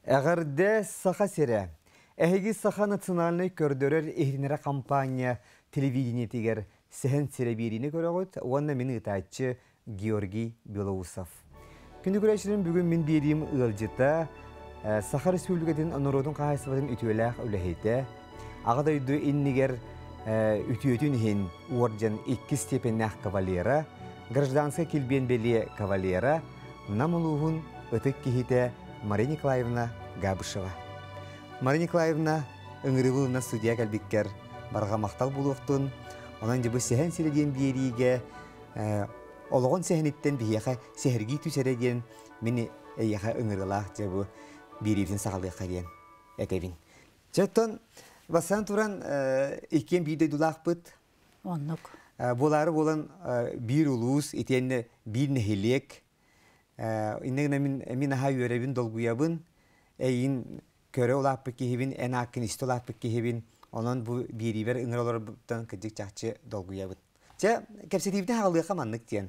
Әгәрдә саха сере. Әһиги саха национальный көрдөрөр эхринере компания телевидение тигер сехен серебирини көрөгөт. Уанна мени ытаачы Георгий Белоусов. Күнү күрәшерин бүгүн мен берим ылжыта Саха Республикатын анородун кайсыбатын үтүөләк үләһәйтә. Агада үйдү иннигер үтүөтүн хин орден 2 степеннәх кавалера, гражданская килбен беле кавалера, намулугун ытык кихите Мария Николаевна Габышева. Мария Николаевна ыңырыбылына судья кәлбиккер барға мақтал болуқтын. Онан жібі сәхен селеден бериге олығын сәхениттен бейеға сәхергі түсереген мені әйеға ыңырылақ жабы беревден сағалыққа ден әкәбін. Жаттан басан туран екен бейді дұлақ бұд. Оннық. Болары болан бір ұлыс, етені бір нәхелек. Иннегін мен аға өребін долгуябын, әйін көрі олаппы кехебін, ән ақын істі олаппы кехебін, онын бұл берибер ұңыр олар бұттан күдік жақчы долгуябын. Жа, кәпсетейбіден ағалыға маннық дейін.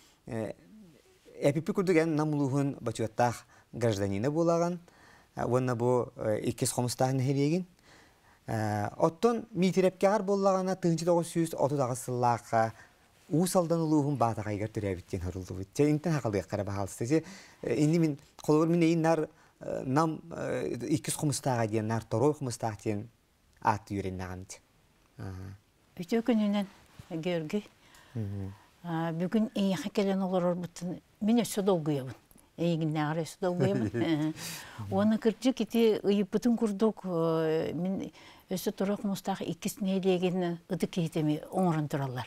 Әпіпі күрдіген намылуғын бачуаттақ гражданина болаған, онына бұл еккес қомыстағын хелеген. Оттон мейтерепке ағар болағана 1930 сыллаққа Усалдан улуғын батаға егер түрәбіттен ғырылды бұд. Интен хақалдыға қара бағалысты. Инді мен қолығыр мен әйін нар нам 2 құмыстаға дейін, нар торой құмыстаға дейін атты үйрен нағамды. Өте күнінен, Георгий, бүгін әйіға келен олар орбыттын, мен өсі долгуябын. Әйігін нағыр өсі долгуябын. Оны кірджі кете ұйып бұтын күрдік, мен өсі торой құмыстаға 2-сіне елегені ұды кейтеме оңырын тұралар.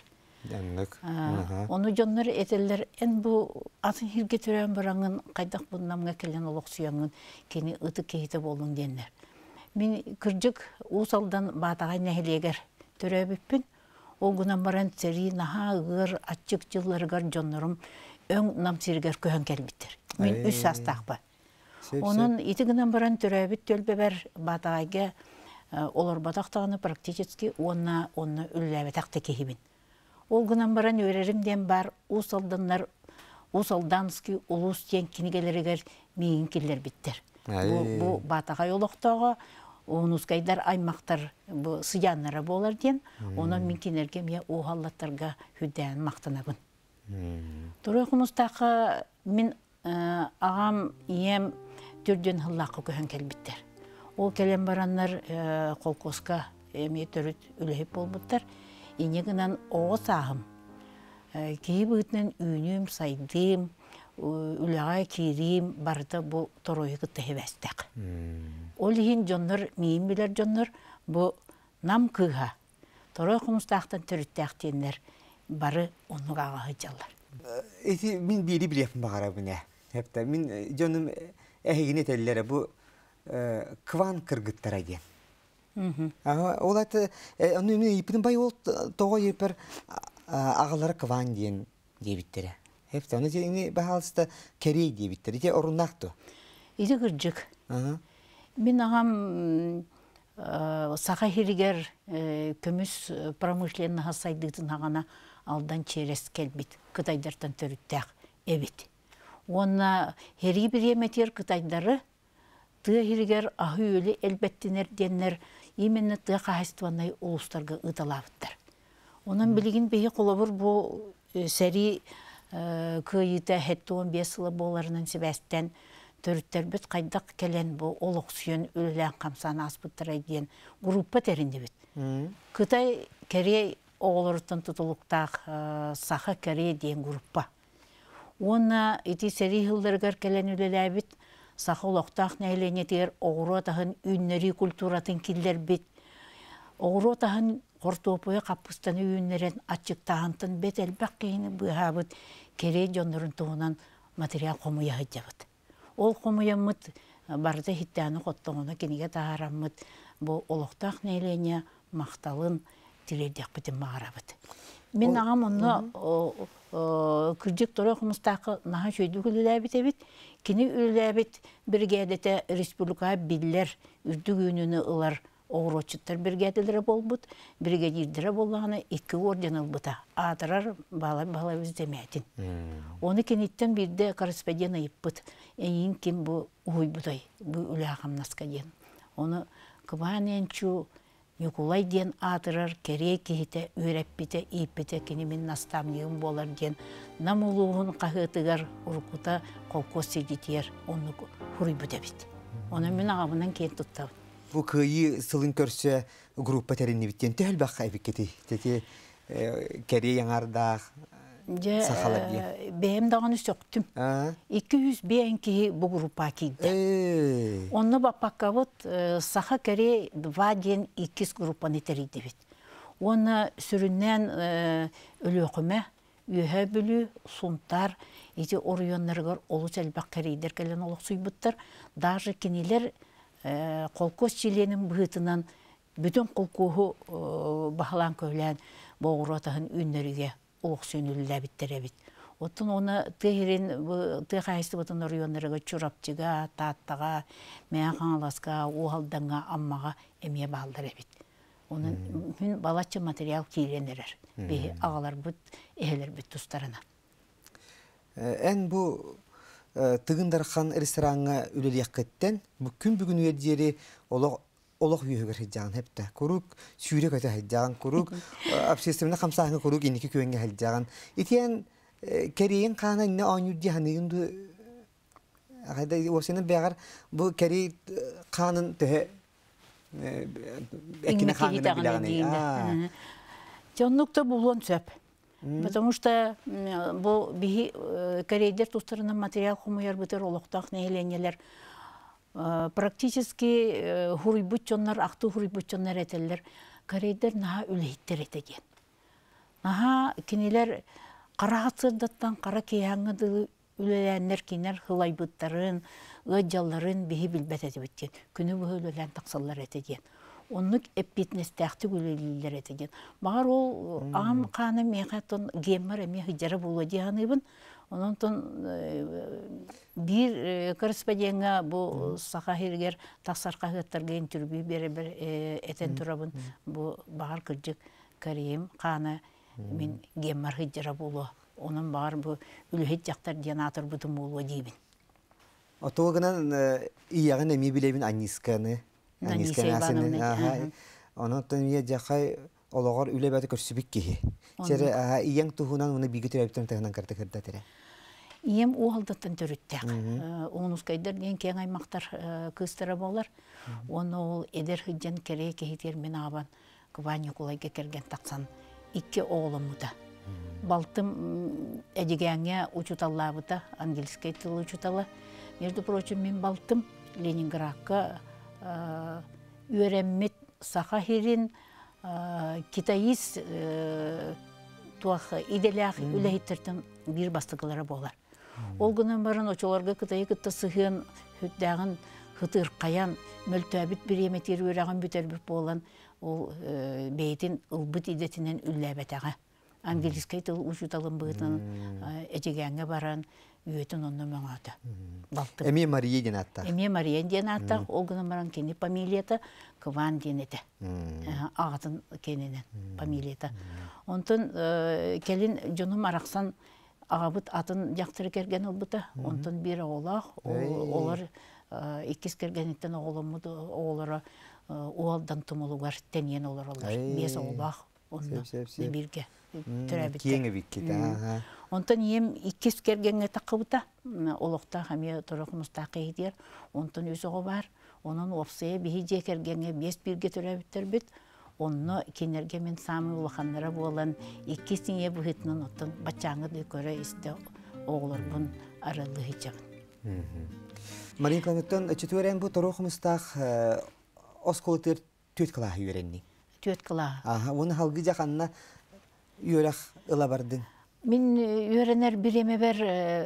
Оны жоннар этеллер эн бу атын хирге төрән бараңын кайдак буннамга келен олок суяңын кени ыты кейте болдун деннер. Мен кыржык усалдан батагай нәһилегер төрәбиппин. Ол гунан баран сери наха ыр ачык жылларгар жоннорум өң намсиргер көһөн келбиттер. Мен 3 састакпа. Онун итигинен баран төрәбит төлбебер батагайга олар батактагыны практически онна үлләбетакты кехибин. Ол гынан баран өреримден бар усалданнар, усалданский улус тен кинигелерігер мейін келер біттер. Бұл батаға олықтаға, онускайдар аймақтар сыяннары болар ден, оны минкенерге мен оғаллаттарға хүдән мақтанабын. Тұры құмыстақы мен ағам ем түрден ғыллақы көхін келбіттер. Ол келен бараннар қолқосқа еме түріт үлейіп болбыттар. Инегінен оғыз ағым. Кейіп үтінен үйінім, сайдым, үліға кейрим барды бұл торойығы тәйбәстәк. Ол ең жонлар, мейін білер жонлар, бұл нам кыға. Торой құмыстақтан түріттәқтенлер бары оның ағағы жалар. Мен бері білепін бағара бұне. Мен жоным әйгіне тәлілері бұл кван кыргыттара ген. Олаты, оның епінің бай ол тоға епір ағалары кван дейін дебіттері. Оны дейіне бағалысты керей дебіттері. Де орыннақты? Иді күрджік. Мен ағам саға херігер көміс промышленні ғасайдығын ағана алдан черес келбіт. Қытайдартан түріттәқ әбет. Оны хергі бір еметер қытайдары тыа херігер ағы өлі әлбәттінер деннер именно тыа қағыстыванай ұлыстарға ұталабыттар. Оның білігін бейі қолабыр бұл сәрі көйіті хәтті 15 жылы боларынан себәстен түріттер бүт қайдақ келен бұл олық сүйен өлілен қамсаны аспыттыр айден группа тәрінде бүт. Қытай кәрей оғылырытын тұтылықтақ сақы кәрей дейін группа. Оны еті сәрі ғылдырғар келен өлілі бүт сақы олықтақ нәйленетер оғыру атағын үйіннері культуратын келдер бет. Оғыру атағын қортопойы қапқыстаны үйіннерін атчықтағынтын бет әлбәқ кейіні бұға бұд керей жонларын туғынан материал қомуя ғыджабыд. Ол қомуя мұд барды хиттәні қоттығына кенеге тағарамыд бұл олықтақ нәйлене мақталын тірердек бітін мағарабыд. Мен ағам оны күрджік тұры құмыстақы наға шөйді үліләбіт әбіт. Кені үліләбіт бірге әдеті республика білдер үрдік үйініні ұлар оғырочыттар бригадилері болбут, бригадирдері болғаны 2 орден албыта. Атырар бала өздемәтін. Оны кенеттен бірде корреспондент айыппыт. Эйин кем bu уйбудай, bu үләғамнасқа ден. Оны кыбаненчу Николай ден атырар, керей кейті, өрәппіті, иппіті, кенемен наставнигім болар ден. Нам улуғын қағытығар ұрқыта қолқос седетер, оны хұрыйбыда бет. Оны мен ағамынан кен тұттау. Бу кыйы сылын көрсө группа теринни биттен төл бакка айбикети. Тети кере яңардақ сахалар дия. Бәйім дағаны сөктім. 200 бәйін кейі бұл группа кейді. Оны бапаққа бұд саха кере 2 ден 2 группаны терейді бет. Оны сүріннен өлі оқыма, үйе бүлі, сұнтар, еті орионларығар олу сәлбақ керейдер кәлін олық сұйбыттар. Даже кенелер қолқос челенің бұғытынан бүтін қолқуы бағылан көйлән боғыратығын үнлеріге олық сөнілі әбіттер әбіт. Оттын оны тұйқайысты бұтын орионларыға чұрапчыға, таттаға, мәң қаңаласқа, оғалданға, аммаға әме бағылдар әбіт. Оның мүн балатчы материал кейленерер. Бейі ағалар бұд, әйелер бұд тұстарына. Ән бұл тыгындархан ресторанға үлелек кеттен, бүкін бүгін өйдері олық үйігір хеджаған хепті. Күрік сүйрек өте хеджаған, күрік общественні қамсағын күрік енекі көвенге хеджаған. Етен кәрейін қағына не анюдде ханығынды осының бәғар бұл кәрей қағының түхі әкіне қағының білағаны. Жонлықта бұлуын сөп. Потому что корейдер тустарынан материал хумуяр бітер олықтақ нейленелер. Практически хурибутчонлар, ақты хурибутчонлар әтелер. Корейдер наға үлейттер етеген. Наға кенелер қара сырдаттан қара кейаңыды үлеләнлер кейнер хылайбыттарын, ұджаларын бейі білбәт әті біткен. Күні бұғы үлелән тақсалар әтеген. Онлuk epitnestәхті güleliler etegen. Bağır o ağam qanı meğatın gemmer eme hıcara bulu diyanıbın. Onun ton bir korrespondenga bu sahahirger taksarqa hıttarga interview beraber eten turabın. Bu bağır kırcık Kariyim qanı min gemmer hıcara bulu. Onun bağır bu ülühet jaktar diyan atır budum bulu diyibin. Otoğunan iyağın emi bilebin anniskanı. Onun tanıya jakay olağar ülebeti körsübük ki. Çere iyang tuhunan onu bilgi terapiden tahnan kartı kırda tere. İyem o haldattan törüttek. Onuz kaydar diyen keң aymaqtar kıstara bolar. Onu ol eder hıccan kereye kehiter men aban. Kıvanyo kolayga kergen taksan. 2 oğlumu da. Baltım edigenge uçutallabıda. Angelskay tılı uçutalla. Между прочим, мен baltım Leningrad'a öğrenmet sahahirin Kitayis tuaq idelaq ülehitterden bir bastıqlara bolar. Ol günden barın oçolarga Kitayı kıtta sıhın hüddağın hıtır qayan möltöbit bir yemeteri öğrağın büterbip bolan ol beytin ılbıt idetinden üllebetağa. Angeliskay tıl uçutalım bığıtın ecegenge baran üyetun onu möngötü. Emiye Mariye den atta. Emiye Mariye den atta. O günden baran kendi familiyata Kıvan den ete. Ağatın kendinin familiyata. Ondan kelin canım araksan ağabıt atın yaktırı kergen olbuta. Ondan bir oğlaq. Olar ikiz kergenetten oğlumudu. Oğlara oğaldan tumulugar teniyen olar olar. Bes oğlaq. Ondan birge. Kiyenge bikket. Ondan yem ikiz kergenge takıbıta. Olukta hamiye toruqumuz takı eder. Ondan özü o var. Onun opsaya bihice kergenge bes birge törebitler bit. Onu kenerge men sami ulaqanlara bolan ikiz niye bu hitinin ondan bachаңы dököre iste oğlar bun aralı hicabın. Marin kanıttan çetören bu toruqumuz tak oskolater tüt kılağı öğrenni. Tüt kılağı. Onu halgı jakanna yörək ıla bardın. Min öğrener bireme ber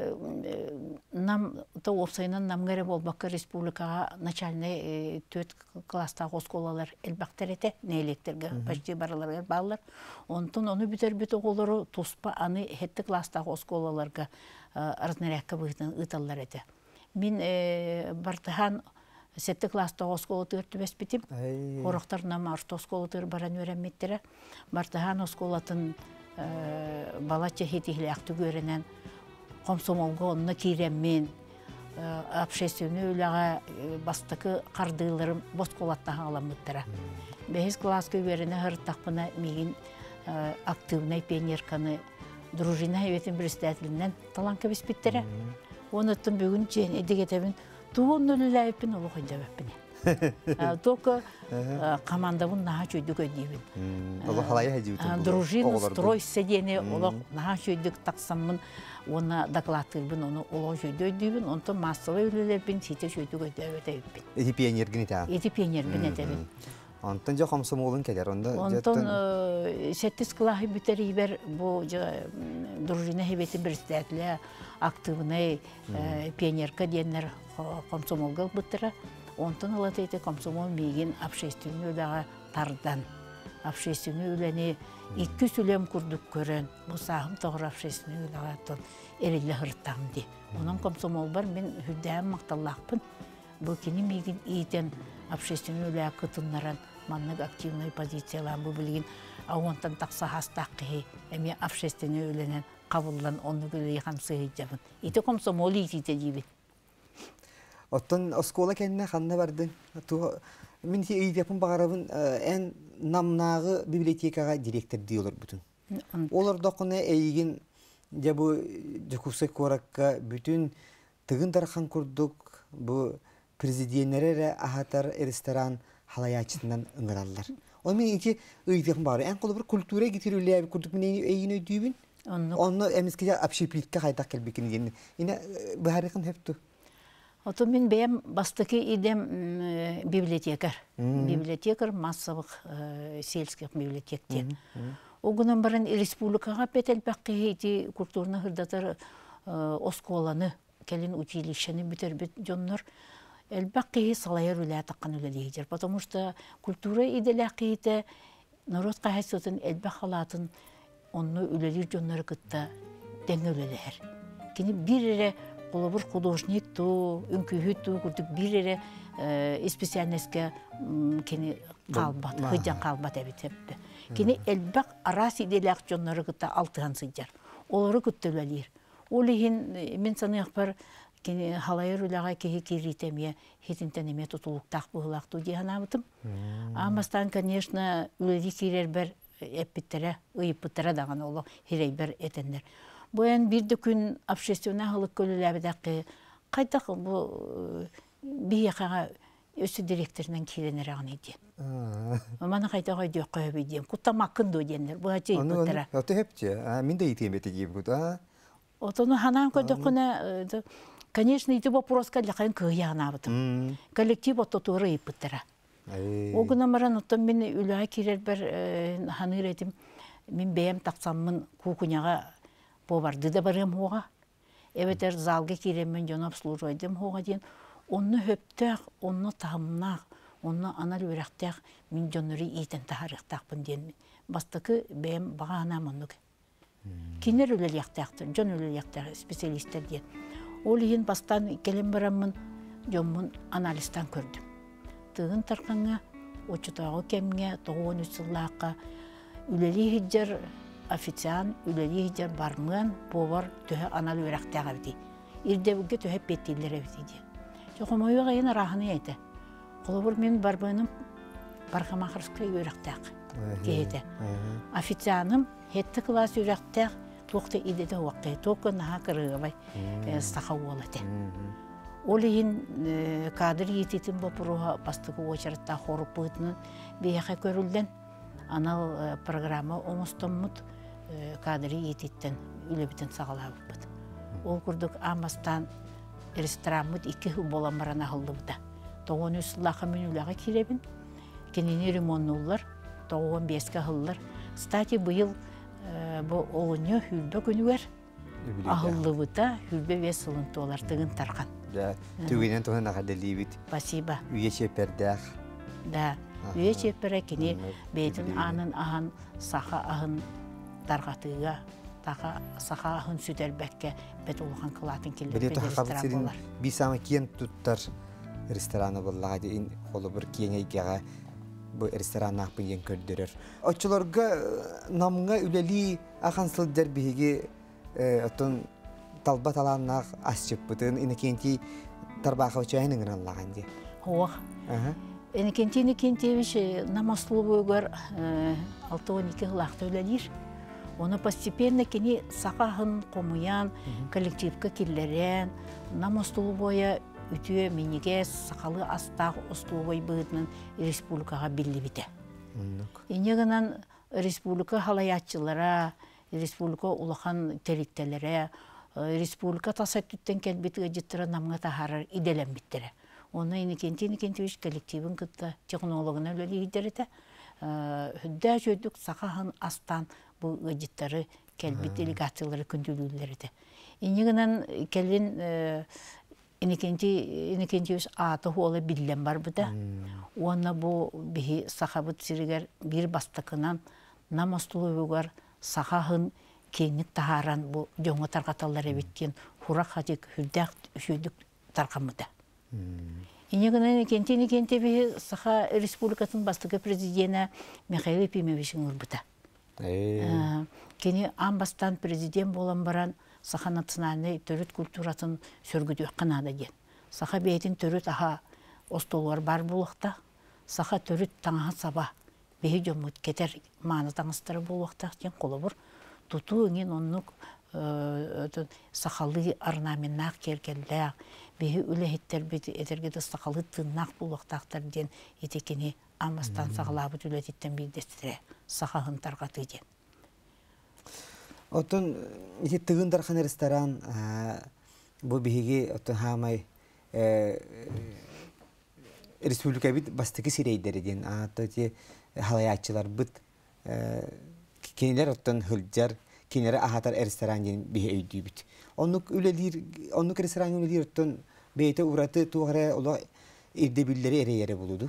nam da opsayından namgare bolbakka respublikaga начальный 4 klastағы oskolalar elbakter ete neylekterge почти baralarga bağlar. Ondan onu biter bit oğulları tospa anı hette klastағы oskolalarga arznaryakka bıhtın ıtallar ete. Min bartıhan 7 класста оскола тыртыбес битим. Хорохтарнам арты оскола тыр баран өремметтері. Бартахан осколатын балача хетихлияқты көрінен комсомолға онына кейреммен общественный үліға бастықы қардылырым босколаттаға аламыттыра. 5 класс көверіне ғырттақпына меген активнай пионерканы дружина әветін председателінен таланка беспеттері. Оныттың бүгін жен едігетебін туын үліләйіппін олы қойдабаппіне. Только командабын наға чөйдік өйдейбін. Олы қалайы әдеуітін? Дружина стройся дене олы наға чөйдік тақсамын, оны докладтырбын, оны олы чөйді өйдейбін, онты массовы үлілербін, сете чөйдік өйдейбін. Еті пионергін етәң? Еті пионергін етәбін. Онтон жа комсомолын келер, онда? Онтон 7 классы бүтер ебер, бұл дружина хебетін председателі активный пионерка денер комсомолға бұттыра. Онтон ұлатайды комсомол меген общественный үліға тардан. Общественный үліні 2 сүлем күрдік көрін. Бұл сағым тоғыр общественный үліға әрелі ғырттағым де. Оның комсомол бар, мен хүддәйім мақталлақпын. Бұл кені меген иетен общественный үліға күтінларан маннық активный позициялан бұл білген. Ауынтан тақса хастаққы әме общественный үлінен қабылдан оны күлі қамсығы жабын. Иті комсомол иетейді дейбін. Оттон оскола кенне ханна бардың. Мен үйдепін бағарабын ән намнағы библиотекаға директор дейолар бүтін. Олар доқыны әйген жабы жүкусай коракка бүтін тығын дархан күрдік бұл президенттері ахатар ресторан халаячытынан ыңыралар. Ол мен еңке үйдепін бағары. Ән қолы бір культура кетірулі әбі күрдік мен әйген өйдейбін. Оны әмескеде общепитке қайдақ келбекені дені. Ені бұхарықын өпті. Ото мен бәйім бастықы идем библиотекар. Библиотекар массовых сельских библиотектен. Оғынан барын республикаға петел бәққи еті культурны ғырдатар осколаны, кәлін училищені бүтер бет жоннар. Әлбәққи салайыр үлі атаққан үлі дейдер. Потому что культура иделәқи еті народ қағайсытын әлбәқ халатын оны үлелер жоннары күтті дәңі үлелер. Кені бір әрі Қолыбыр художник ту, үнкүйі ту, күрдік бір әрі специальностьке кені қалбат, хүдден қалбат әбітепті. Кені әлбәқ арас иделәқ жонлары күтті алтыған сыйдар. Олары күтті өлелер. Ол еген мен санық бар кені халайыр өліға кеге керейтеме, хетінтен еме тұтылықтақ бұғылақты дейін абытым. Амастан, конечно, өлелі керер бір әппіттері, ұйыппыттері даған олы херей бір етендер. Бұян бірді күн общественный ғылық көлілі әбідәқі қайтақ бұл бейеқаға өсі директорынан керенер ағын еден. Мана қайтақ өйде қойып еден. Құттамақын ды өденлер. Бұл әте еппіттері. Оты хепте. Мен де етем еті дейіп күт. Отыны ханан көді күні, конечно, еті вопроска лақайын күйяғын абытым. Коллектив ототуыры еппіттері. Оғына маран оттан мен үліға керер бір ханыр етім. Мен бәйім тақсамын кукуняға барды да барым хоға. Эветер залға кереммен жон обслуживайдым хоға дейін. Оны хөптәқ, оны тағымнақ, оны анар өрәқтәқ, мен жоныры ейтен тағарықтақпын дейін. Бастықы бәйім баға анам онығы. Кенер өлі яқтақтыр, жон өлі яқтақ специалистер дейін. Ол ең бастан келем барамын, жонмын аналистан көрдім. Тығын тарқанға, очытағы кемге, тоғын үсіллаққа, үлелі хиджар официан, үлелі хиджар бармын, повар төһі анал өрәқтәға бейді. Ирдебіге төһі петтейлер әбейді. Жоқым ойы ғайын рахыны әйті. Қолы мен барбыным барқамақырсқы өрәқтәқ кейді. Официаным хетті класс өрәқтәқ тоқты идеті уаққы, тоқы наға кырығы бай сақау олады. Ол ең кадр ететін бопыруға бастығы очарытта қорып бұғытының бейеқе көрілден анал программа оңыстымыд кадры ететтен үлебітін сағалабы бұд. Ол күрдік амастан ресторанмыд 2 хыл болан барана қылды бұда. Тоғын үсіллақы мен үліға керебін. Кенені ремоннулар, тоғын 5 хыллар. Стати бұйыл оғыны хүлбі күнігер. Ағылды бұда хүлбі 5 хылын толар тығын тарқан. Түгінен тоғын ағадылы бит. Спасибо. Үйе шепердәқ. Да. Үйе шепері кені бейтін анын ағын сақа ағын дарғатыға, сақа ағын сүдер бәкке бәт олған қылатын келді. Біле тұға қабыл серін бір сама кен тұттар рестораны боллаға дейін қолы бір кеңейгеға бұл ресторан ақпын ен көрдірер. Отчыларға намыңа үлелі ақан сылдар бігі отын талба таланнақ асчып бұтын, инекенті тарбақы өчайын ыңыраллаған де. Оқ. Инекентевич намаслы бойғар 6-12 лақты үлелер. Оны постепенно кені сақағын қомуян, коллективка келлерен, намастылы бойы үтіе менеге сақалы астағы ұстылы бой бұғытның республикаға білі біті. Енегінен республика халаятчылара, республика улахан теріктелері, республика тасат түттен кәлбеті өжеттірі намға тахарар иделен біттірі. Оны Инекентевич коллективін күтті технологына өлі едерді. Хүдді жөдік сақағын астан бұл өжеттері кәлбет делегациялары күнділілерді. Енегінен кәлін Инекентевич аты олы білден бар бұда. Оны бұл бігі сақабыт сірігер бір бастықынан намастылы өгер сақағын кеңік тахаран бұл жоңы тарқаталары біткен хурақ хатик хүлдәқ үшөдік тарқамыда. Инегінен Инекентевич сақа республикасын бастығы президенті Михаил Епимовичің ұрбыда. Кені амбастан президент болан баран саха национальный төрөт культуратын сөргүдү қанады ден. Саха бейтін төрөт аха остолуар бар болуқта, саха төрөт таңаға саба бейі жомут кетер маны таңыстары болуқта ден қолы бұр. Туту өңен оннық сақалы орнаменнақ кергелдәқ, бейі үләхеттер беті етергеді сақалы тыннақ болуқтақтар ден етекені амбастан сағалабыт үләтеттен білдестіре сақағын тарғаты ден. Отын тыгындархан ресторан бұл бігеге отын хамай республика бит бастығы сирейдерден аты халаятчылар бит кенелер отын хылджар кенелер ахатар ресторан ден біге өйдүй бит. Оннук ресторан үлелер отын бейті ураты туғара ола ирдебілдері әрейері болуду.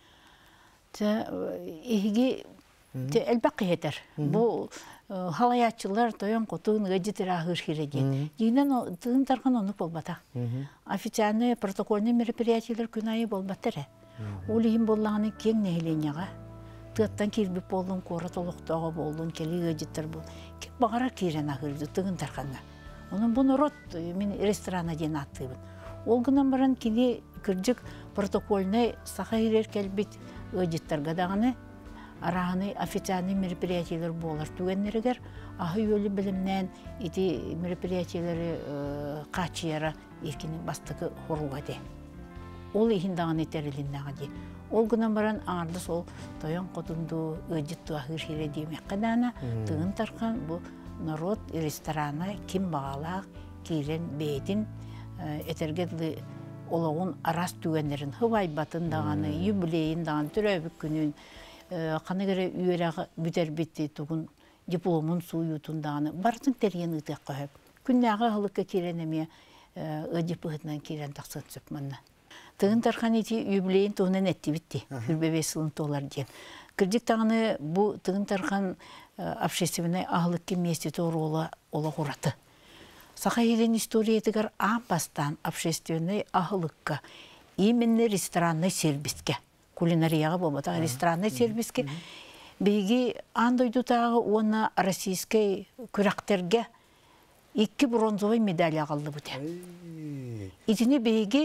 Иги әлбәқі етер. Бұл халаятчылар тойон қотуын ғадетер ағыр хиреден. Егінен тығын тарған оны болбата. Официальный протокольный мероприятиялар күн айы болбаттыры. Ол ең болағаны кең нәйленеға. Тығыттан кербіп болдың, қоры толықтауға болдың, келі ғадеттер бол. Кем бағарар керен ағырды тығын тарғанна. Оның бұны рот мен ресторана ден аттыбын. Ол күнен баран келі кірджік протокольный сақа ерер кәлбет ғадеттер ғадағаны арағаны официальный мероприятиялар болар түгеннерігер, ағы өлі білімнен еті мероприятиялары қачияра еркені бастығы хоруға де. Ол ехіндағын етеріліннағы де. Ол күнен баран аңарды сол тойон қотынду өджетті ағыр хире демек қадана тығын тарқан бұл народ рестораны кем бағалақ кейрен бейтін етергедлі олауын арас түгенлерін хывай батындағаны, юбилейін даған түрәбік күнін қаны кере үйерағы бүтер бетті тұғын дипломын суютындағаны бардың терген ұтық қойып. Күннәғы ғылыққа керенеме өдеп ұғытынан керен тақсын сөп мұнна. Тығын тарқан еті юбилейін тұғынан әтті бітті, үрбебе сылын тоғылар ден. Кірдік тағыны бұл тығын тарқан общественный ағылықке месте тоғыр ола құраты. Сақа елен историятығар амбастан общественный ағылыққа именно ресторанный сервиске, кулинарияға болмата ресторанный сервиске, бейгі андойдутағы оны российский күрәқтерге 2 бронзовый медаль ағылды бұты. Итіне бейгі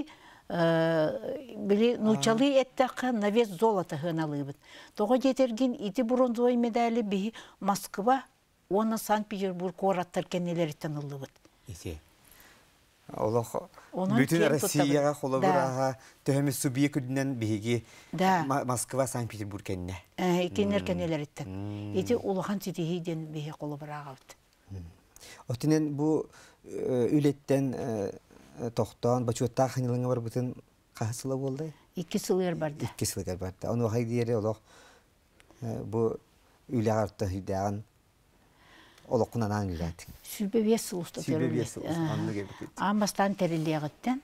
нучалы әттәқі навес золота ғыналы бұд. Тоға жетерген 2 бронзовый медалі бейгі Москва, оны Санкт-Петербург ораттар кәнелеріттен ұлды бұд. Bütün Россияға қолы бұраға төхеміз субия күдінен бейге Москва, Санкт-Петербург кәніне. Кенер кәнелеріттен. Еті олыған сетігейден бейге қолы бұраға бұд. Оттенен бұл үлеттен тоқтан, бачуаттағы қанылыңа бар бұтын қағысылы болды? 2 сылығыр барды. 2 сылығыр барды. Оны оғай дейері олық бұл үлі ағарты үйдіған олыққынан аң үләді. Сүлбе 5 сыл ұста көрілді. Амбастан тәрілі ағыттен.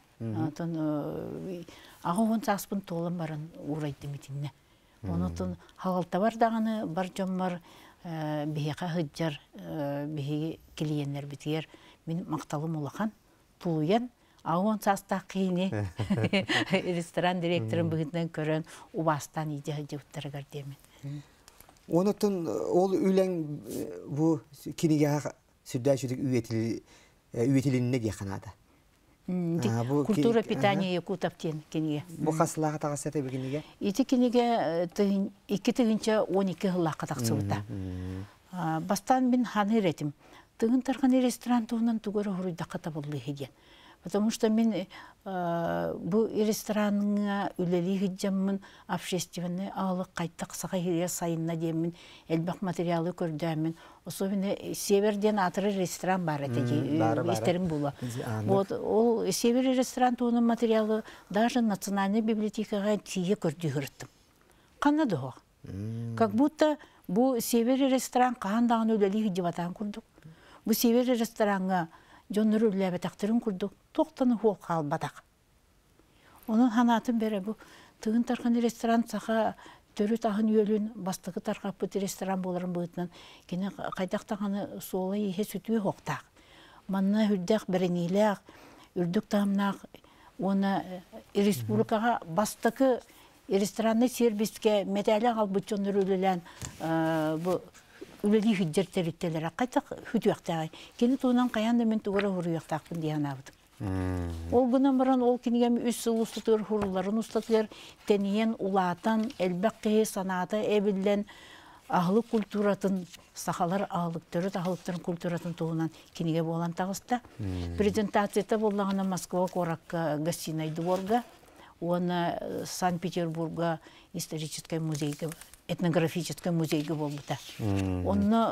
Ағы 10 сақспын толын барын ұрайды метінне. Онытын хағалта бар дағаны бар жоммар бейеқа ғыджар бейеге келиенлер бітігер. Мен мақталым олақан тулуян Ағуан састақ қиыне ресторан директорын бұғытынан көрін ұбастан иде жауыттарығар демін. Онытын ол үләң бұл кенеге сүрдәшілік үйетілініне де қанады. Культура питания якутаптен кенеге. Бұл қасылаға тағасыты бір кенеге? Еті кенеге 2 тығынша 12 ғылаққа тақсылыда. Бастан мен ханы ретім. Тығын тарғаны ресторан туғынан түгірі ғұрыйдаққа табылы хеден. Потому что мен бұл рестораныңа үлелі хиджамын общественный ағылық қайттақ саға хирия сайынна демін, әлбақ материалы көрдәмін. Особенно северден атыры ресторан бар әті, естерің бұла. Ол север ресторан туының материалы даже национальный библиотекаға тие көрді ғырттым. Қанады оқ. Как будто бұл север ресторан қағандағын үлелі хиджаватан күрдік. Бұл север ресторанға жоннор үлләбәтәқтірін күрдік, тоқтаны хуол қалбадақ. Оның ханатын бәрі бұл тығын тарған ресторан сақа төрі тағын өлін бастығы тарғап бұты ресторан боларын бұғытынан кені қайдақтағаны суолы ехе сүтуе хоқтақ. Манна үрдәқ бірінейләқ, үрдік тағымнақ, оны республикаға бастығы ресторанны сервиске медалі қалбыт жоннор үлілән үлелі хүддер тәріттелері қайтақ хүтуяқтағы. Кені туынан қаянда мен тұғыры ғұрыяқтақпын дейін абыдым. Ол күнен бұрын ол кенегем үс сыл ұстатыр ғұрыларын ұстатылар, тәнейен ұлатан, әлбәқ қейі санаты әбілден ағылы культуратын, сақалар ағылықтыры, ағылықтырын культуратын туынан кенеге болан тағыста. Презентацияда болағына Москва қораққа гостинайды борға, оны Санкт-Петербурга исторической музейге этнографический музейге болбыта. Онны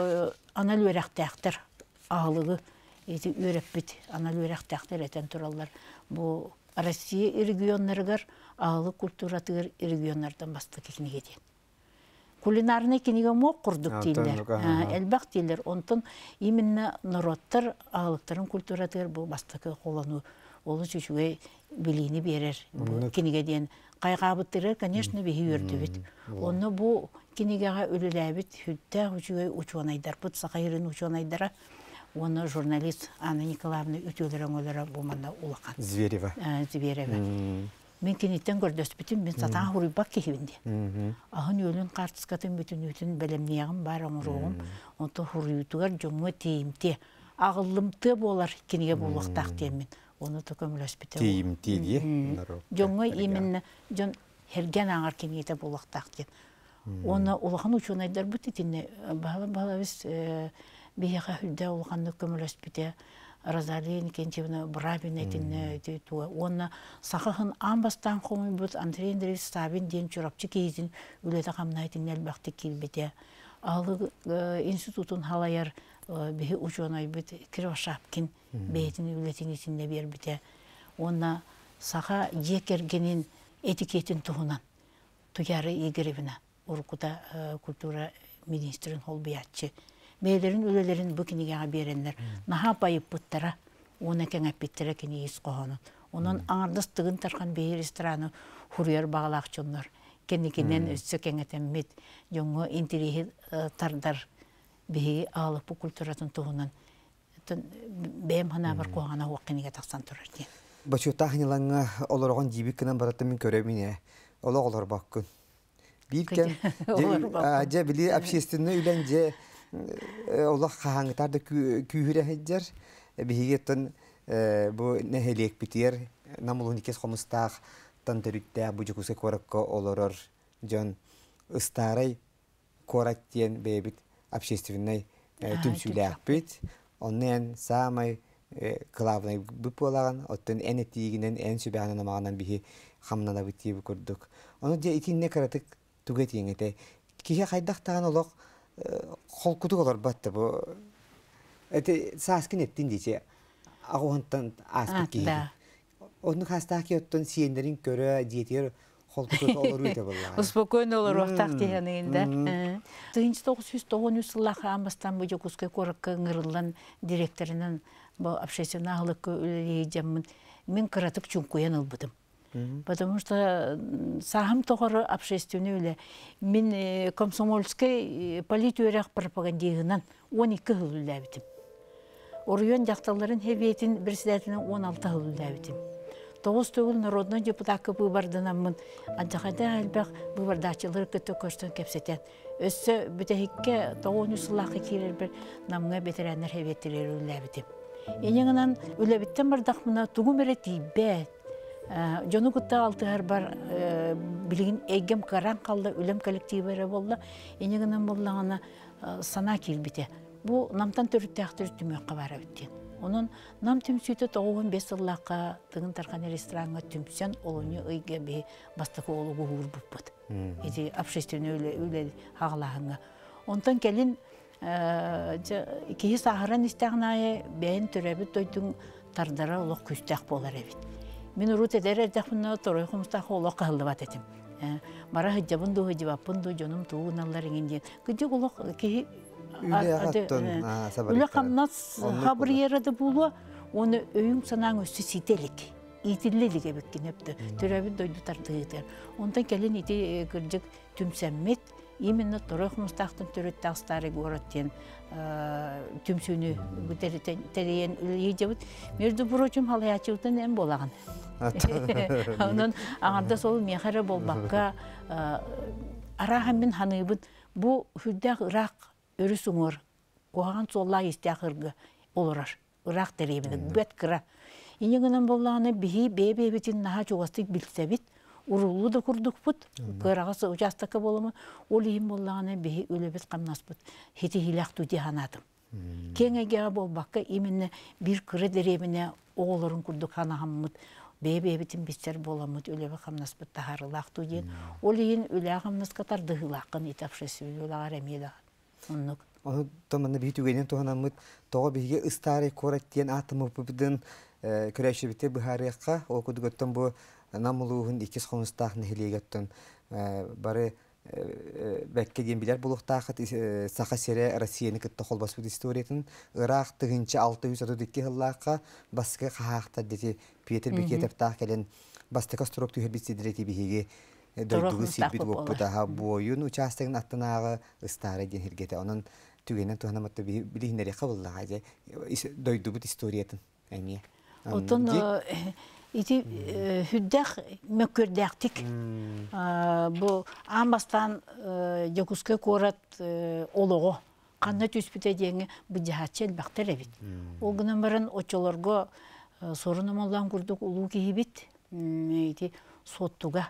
анал өрәқтәқтір ағылығы, өрәппет анал өрәқтәқтір әтен тұралар. Бұл Россия регионларығар ағылы культуратығыр регионлардан басты кекіне кетен. Кулинарны кенеге моқ құрдық дейлер, әлбәқ дейлер. Онтын именно народтар ағылықтарын культуратығыр бұл бастықы қолану. Олы жүшуге білейіні берер. Кенеге дейін қайғабыттыры, конечно, бейі өрді бет. Оны бұл кенегеға өліләбіт, хүтті жүшуге учуанайдар. Бұт сақайырын учуанайдара, оны журналист Анна Николаевна үтелерін өлері болманда ұлақан. Зверева. Зверева. Мен кенеттен көрдөс бітін, мен сатаға ғұрыбақ кехевінде. Ағын өлін қартысқатын бүтін өтін бәлемнеғым бар оңыруғым. Онты ғұрыйтығар жоңы тейімте. Ағылымты болар кенеге болуқтақ деймін. Оны төкөмілөс бітті. Тейімте де? Жоңы именно жон hergen ağır keniyete bulaktaktı. Ona ulağın uçunaylar bu titini bağla biz bir yaka hülde ulağın kömürüs bite Razalin kençevine brabin etine tuğa. Ona sakahın ambastan komi but Andrei Andreevich Savin diyen çorapçı keyizin ülede kamnaytın elbaqti kilbite. Ağlı institutun halayar bir uçunay bit Krivashapkin beytin ületin içinde bir bite. Ona saha yekergenin etiketin tuğunan tuyarı iğiribine. Urkuda kultura ministrin holbiyatçı. Beylerin ülelerin bu kinigana berenler. Naha bayıp bıttara, ona kene bittire kini iskoğanın. Onun ağırdastığın tarkan bey restoranı huruyar bağlaqçınlar. Kendikinden üstü keneten mit. Jongu intirihi tardar beyi ağlıp bu kulturatın tuğunan. Beyim hana var koğana o kiniga taqsan turar diye. Başı tahnilanğa olurağın jibikkinden baratımın köremine. Ola olur bakkın. Birken, acaba bili общественный üylence Allah kahangıtarda kühüre heccer. Bihigetten bu neheliyek bitiyer. Namulun ikes komustağ tantarütte bu cukuske korakka olurur. Can ıstaray korak diyen bebit общественный tümsülek bit. Onun samay kılavnay büpolağın. Otten en etiğinin en sübhanına mağanan bihi hamnana bitiye bükürdük. Onu diye itin ne karatık tügetiyen ete. Kişi kaydaqtağın olaq kolkutuk olur battı bu. Ete saskin ettin diyece. Ağuhantan aspet giydi. Onun hastaq ki otten siyenlerin göre diyetiyer kolkutuk olur öyle vallahi. Uspokоен olur oktaq diyeninde. 1993 yıllağı ambastan bu jokuske korakka ngırılan direktorinin bu общественный ağılık öleyeceğimin men karatık çunkuyan ılbıdım. Потому что сахам тоғыры общественный үлі. Мен комсомольский политөрек пропагандиғынан 12 жыл үлі әбітім. Орыйон жақталарын хевиетін бірсідәтінің 16 ғылында бітім. 9 төгіл народный депутатқа бұбардынамын, анжақайда әлбәқ бұбардачылыр күтті көштін кепсетен. Өссі бүтәхікке 9 сұлақы керер бір намыңа бетерәнер хеветтірер үлі бітім. Енеңінен үлі біттен бардақ мұна тұғым әрі тейбәт. Жону күтті алтығар бар білігін әйгем қаран қалды үлім коллективері болды. Енеңінен болағына сана келбіте. Бұл намтан түріттәқтір түмеққа бара біттен. Onun nam tümsüyte 15 yıllığa tığın tarkanı restorana tümsen olunu öyle bir bastığı oluğu vurbup. İdi общественный öyle ağlağına. Ondan gelin iki sahran isteğnaya ben türebi doydum tardara oluq küstek bolar evet. Men urut eder erdəxinə toray xumstaq oluq qaldı bat etim. Mara hicabın do hicabın do canım tuğunalların indi. Gıcık oluq ki Öyle kamnaz habır yaradı bulu, onu öyün sanan üstü sitelik, itillelik ebekkin hepti. Türebi doydu tartığıdır. Ondan gelin iti gırcık tümsemmet, yeminle toraq mustaqtın türet tağstari goratyen tümsünü tereyen üleyecebit. Merdu burocum halayatçıvdan en bolağın. Onun ağırda sol meyxara bolbaqqa arahamin hanıbın bu hüddaq Irak örüs uğur, koğan solla istiyakırgı olurar. Irak dereyimini, bet kıra. İneginin bollağını bihi bey-beybitin naha çoğastık bilsebit, urullu da kurduk bud, kırağısı ucastakı bolumu, oliyim bollağını bihi ölebet kamnas bud. Heti hilak tudi hanadım. Kenge gea bolbaqqa iminne bir kırı dereyimine oğulların kurduk hanahammıd, bey-beybitin bitser bolamıd, ölebe kamnas bud taharılaq tudi. Oliyin öle kamnas katar dıhılaqın itapşesi ölağar emiyeda. Onu tamamda bir tügenin tohanamıt toğa bihe ıstare korattiyen atımı bıbıdın küreşi bite bıhariyakka o kudugattan bu namuluğun ikiz konustağ nehiliyegattan bari bekke diyen biler buluqtağıt sağa sere Rusiyanı kıtta kolbas bu istoriyetin Irak tığınca 632 hıllaqqa baskı qahaqta dedi Peter Beketevtağ kelen bastıqa strok tüher bitsidileti bihege doyduğu silbit bu daha boyun uçastığın attınağı ıstare diyen hirgete onun tügenen tuhanamatta bilihinleri qavıllağı doyduğu bu istoriyetin emiye. Otun iti hüddaq mökürdäktik. Bu ambastan Yakuska korat oloğu qanna tüspüte diyenge bu cihatçel bakter evit. O günden baran oçolarga sorunum olan kurduk ulu kihibit. Iti sottuga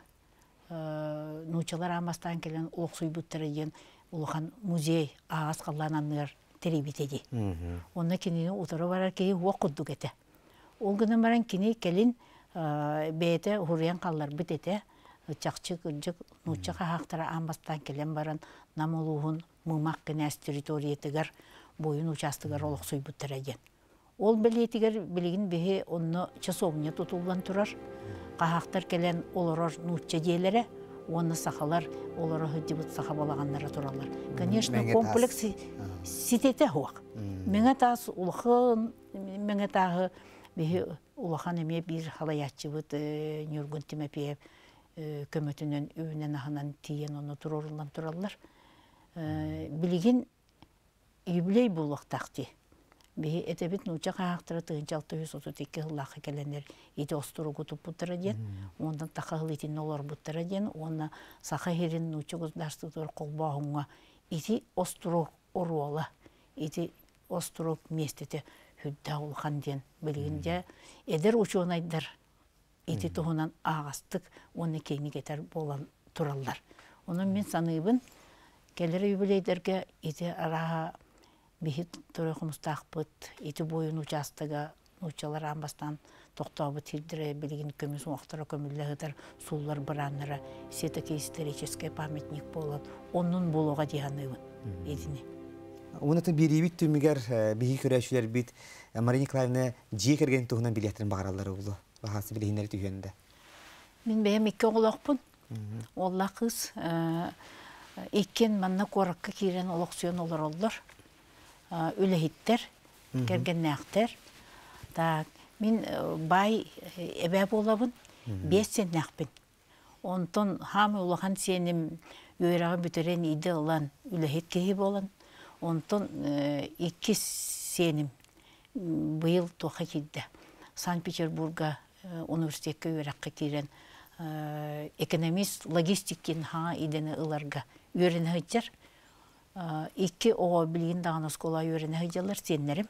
nuçalar ambastan gelen uluqsuy buttara diyen uluqan muzey ağız qallananlar teribit edi. Onda kinini otara varar ki huwa ete. O günden baran kini kelin beyte hurriyan qallar bit ete. Çaqçı kırcık nuçaqa haqtara ambastan gelen baran namuluğun mımaq kines teritoriyetigar boyun uçastıgar uluqsuy buttara diyen. Ol beliyetigar biligin bihi onu çasovnya tutulgan turar. Qahaqtar gelen oloror nuçça diyelere, onu saxalar, oloror hıcıbıt saxa balağanlara turarlar. Конечно, kompleks sitete huaq. Mene tas ulağın, mene tağı bihi ulağan eme bir halayatçıbıt nürgün timepiye kömötünün övünen ahınan tiyen onu turarlar. Biligin yübley buluq taqti. Bihi etebit nuçça qahaqtara tığınca 632 hıllaqı gelenler iti osturu kutup buttara diyen, ondan taqahıl itin olar buttara diyen, onna saqa herin nuçça guzdarstıdır kolbağınga iti osturu oruola, iti osturu mestete hüdda ulğan diyen bilgince eder uçuğunaydar iti tuğunan ağastık, onu keyni geter bolan turallar. Onun men sanıybın, gelere yübüleyderge iti araha bihit toraqımızdaq bıt, iti boyun uçastıga, uçalar ambastan toqtağıbı tildire, bilgin kömüz uaqtara kömülleğidir, sullar bıranlara, seta исторический памятник болан, onun buluğa diyanıybın, edini. Onatın bir evit tümüger, bihi köreşüler bit, Marina Nikolaevna ciye kergen tuğunan bilyatırın bağıralları oldu, bahası bilehinleri tüyönde. Min beyem iki oğlaqpın, oğlaq kız, ikken manna korakka kiren oğlaqsuyon olur oldur. Ülehitler, gergennekter. Min bay ebep olabın, 5 senekpin. Ondan hamı olağan senim yörağı büteren ide olan ülehit kehib olan. Ondan 2 senim быйыл тоха килде. Санкт-Петербурга университетке үйрәккә кирен экономист, логистикин ха идене ыларга үйрәнә хәҗәр. Ике о билгин дагы скола үйрәнә хәҗәләр сеннәрем.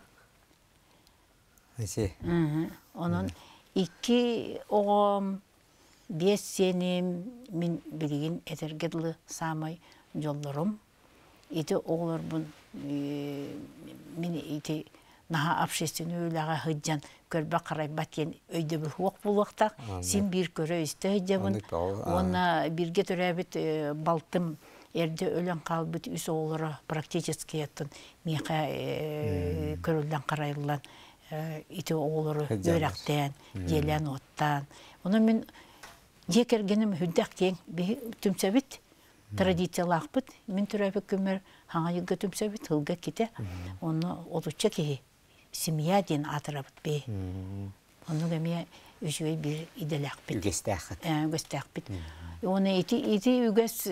Әсе. Onun iki oğum, beş senem min bilgin etergedli samay yollarım. İti oğlar bun min iti naha общественный öylәгә hıccan körbe qaray batyen öyde bir huq bulwaqta sin bir köre isteyde bun. Ona birge törәбит балтым эрде өлән калбыт үс оğлары практически яттын миха көрүлдән карайлан ити оğlары өрәктән, jelän оттан. Оны мен жекергенем хүддәк тең би түмсәбит традициялакбыт. Мен төрәбек көмөр хаңа йыгы түмсәбит хылга ките. Оны отуча ки семья ден атырабыт би. Оны гәме үҗүй бир иделәкбит. Үгестәхет. Үгестәкбит. Оны ити үгәс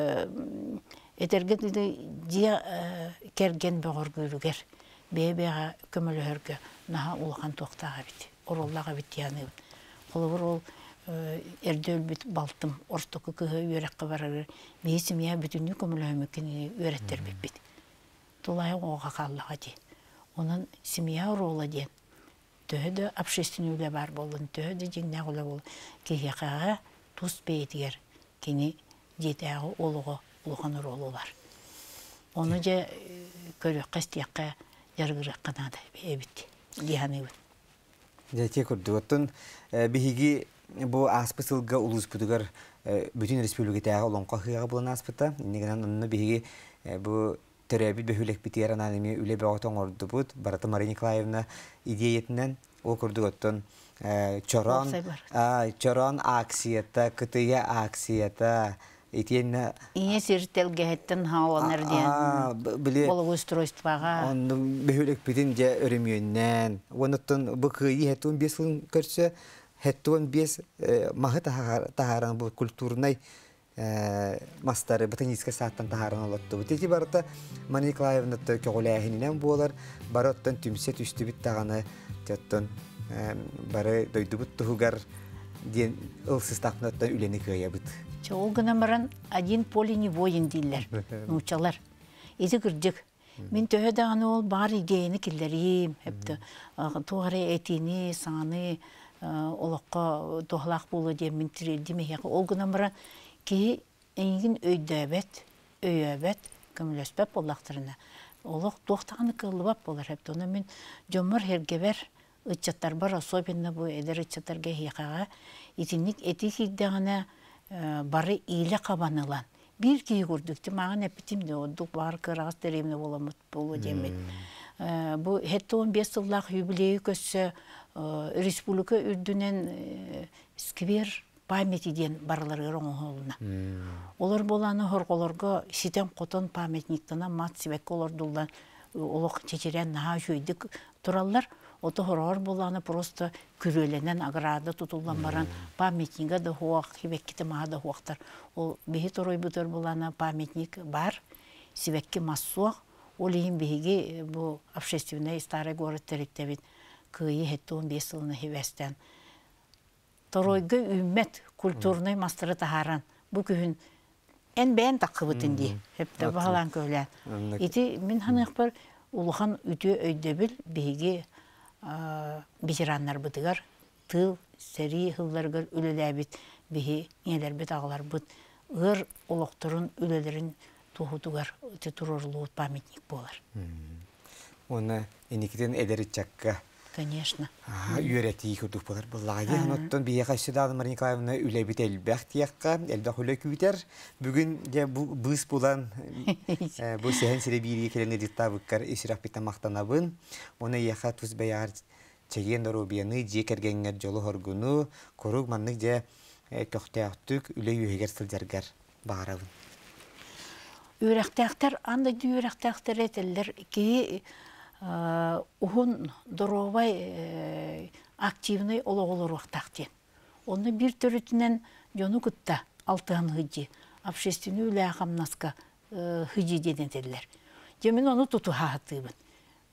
этергә дия керген бөгөр гөрүгәр. Бебега көмөлөргө наха улхан токтага бит. Ороллага бит яны. Холовор ол эрдөл бит балтым ортокы кыгы үйрәккә барыр. Бесим я бүтүнү көмөлөмөкөн үйрәттер бит. Тулай ога каллага ди. Onun семья рола ден. Төһөдө общественный бар болун, төһөдө жеңнә гола бол. Кехага тус бейтер. Кини жетәгы олого улхан ролу бар. Оны же көрөк кастыякка яргырак канада бит. Дияны. Дәте күрдүтүн биһиги бу аспысылга улуспутугар бүтүн республикатага олонко хыга булан аспыта. Инегенен онны биһиги бу төрәбит бөһүлек битерен алыми үле бөгөтөн ордубут. Барата Мария Николаевна идеятынан ол күрдүтүн чорон акцията, кытыя акцията Итенна Ие сертелгеттен хаванырден. Болу устройствага. Он бөһүлек битин же өрөмүйөннән. Онуттан бу кыйы хетун бесин көрсө, хетун бес махы тахаран бу культурный мастары ботанический саттан тахаран олотты. Бу тети барта Мария Николаевна көгөләһинен болар, бараттан түмсе түстү бит таганы жаттан бары дойдубут тугар ден ылсыстакнаттан үлени кыя бит. Çoğulgına maran adin polinivоен diller, nuçalar. İzi kırcık. Min töhe dağını ol bari ideyini killeriyim. Hepti tuğara etini, sanı, olakka tohlak bulu diye min tirildi mi? Olgına maran ki engin öydöbet, kömülöspep olaktırına. Olak tohtağını kılıbap bolar hepti. Ona min jomar hergever, ıççatlar bar, особенно bu eder ıççatlar gehiyakağa. İtinlik etik iddiğine bari ile kabanılan. Bir ki gördük, mağan epitimde olduk, var kırağız deremine olamut bolu demet. Bu hette 15 yıllık jubileyi kösse Respublika Ürdünen skver pameti diyen barıları oluna. Olur bolanı horgolarga siten koton pametniktana mat sibek olur duldan oluk çeçeren naha şöydik turallar. Oto horor bolanı prosto kürölenen agrada tutulamaran pametniga da hoaq hibekkite maha da hoaqtar. O behi toroy butor bolanı pametnik bar sibekki massuaq. Олейін бейге бұл общественный старый город теректебет күйі хетті 15 жылыны хевестен. Торойғы үммет культурный мастыры тахаран. Бұл күйін ән бәйін таққы бұтын дей. Хепті бағалан көйлен. Еті мен ханық бар ұлыған үті өйдебіл бейге бежіранлар бұтығар. Тыл, сәрі ғылларғыр үліләбет бейге нелер бет ағылар бұт. Ғыр ұлықтырын үлілерін туһутугар турарлуут памятник болар. Оны эникитен эдери чакка. Конечно. Үйрәти күрдүк болар. Буллагы оттон бие кайсыда Мария Николаевна үлебит элбәк тиякка, элбәк үле күтер. Бүген дә бу быз булан бу сәһән сиребири келене диттабыккар исрак битамактанабын. Оны яха туз бәяр чеген дорубияны жекергәнгә жолу хоргуну, корук маннык дә көктәктүк үле юһегер сылжаргар багарабын. Үйрәктәктәр, анда үйрәктәктәр әтелдер ки ухун доровай активный ологолор вақтақтен. Оны бір төрітінен жону күтті алтыған хыджи, общественный үлі ағамнаска хыджи деден әтелдер. Жемін оны тұту хағытыбын.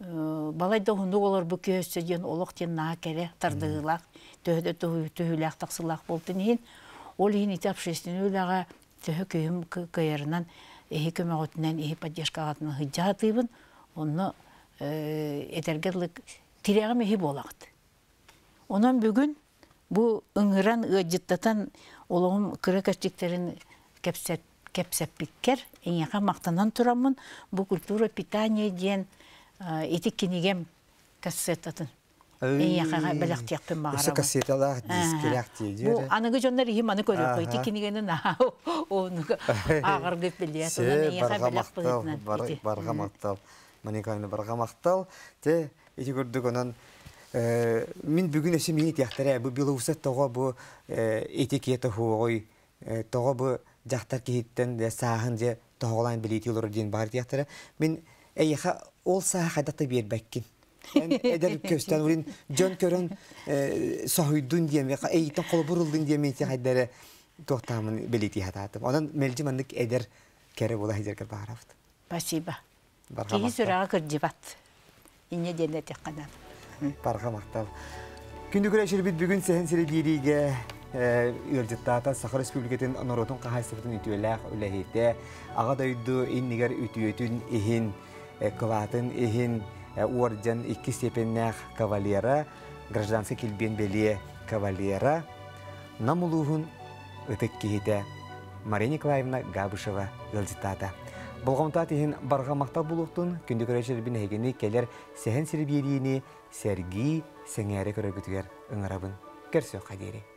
балайда хунду олар бу көсө ден олох тен на кере тардыылак төһөдө төһүләк таксылак болтун ол ин ите общественныйлага төһө көйүм кыйырынан көмөгөтүнөн поддержкагатына хыжатыбын онно этергерлик тирегим болагат. Онан бүгүн бу ыңыран ыжыттатан олоғым кырыкачтиктерин кепсеппиккер эңяка мактанан турамын. Бу культура питания ден этик кинигем кассетатын. Эңякага белектиякпен багара. Осы кассеталар дискелер дейдер. Бу аныгы жондар ихи маны көрөп койду. Этик кинигенин оны агыр деп билет. Онан эңяка белек быгытынан. Барга мактал. Маниканы барга мактал. Те эти көрдүк онан мен бүгін өсі мені тияқтары, бұл Белоусет тоға бұл этикеті хуғой, тоға бұл жақтар кейттен сағын же тоғалайын білеті олар ден бар тияқтары. Мен әйеға ол саға қайдақта бербәккен. Әдер көстен өлін жон көрін сағыйдың дейм, әйеттен қолы бұрылдың дейм еті қайдары тоқтамын білеті хататым. Онан мәлжі мандық әдер кәрі бола хезеркер бағарафты. Спасибо. Кейі сұраға кірдебат. Ине дене тек қадан. Barga maqtal. Күндү күрәшер бит бүгүн сәһән сиребириге ылжыттата Саха Республикатын Норотун кахайсыбытын үтүләк үләһите. Ага дойду иннигер үтүетүн ихин кватын ихин орден 2 степеннәх кавалера, гражданский килбен беле кавалера. Намулуһун ытык кихите Мария Николаевна Габышева ылжыттата. Болғамта тиһин барга мактал булуктун күндү күрәшер бин хегени келер сәһән сиребирине Сергей Сеңәре көрөгүтүгер ыңырабын. Көрсө қадері.